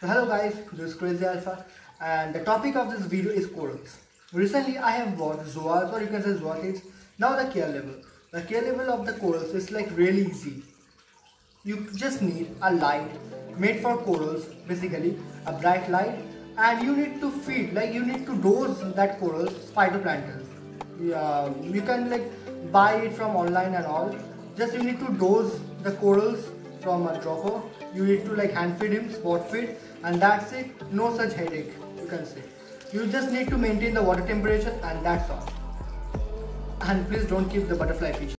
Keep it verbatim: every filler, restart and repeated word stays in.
So hello guys, this is Crazy Alpha and the topic of this video is corals. Recently I have bought zoas, or you can say zoatids. Now the care level. The care level of the corals is like really easy. You just need a light made for corals, basically a bright light, and you need to feed, like you need to dose that corals phytoplankton. Yeah, you can like buy it from online and all. Just you need to dose the corals from a dropper. You need to like hand feed him, spot feed, and that's it. No such headache, you can say. You just need to maintain the water temperature and that's all. And please don't keep the butterfly fish.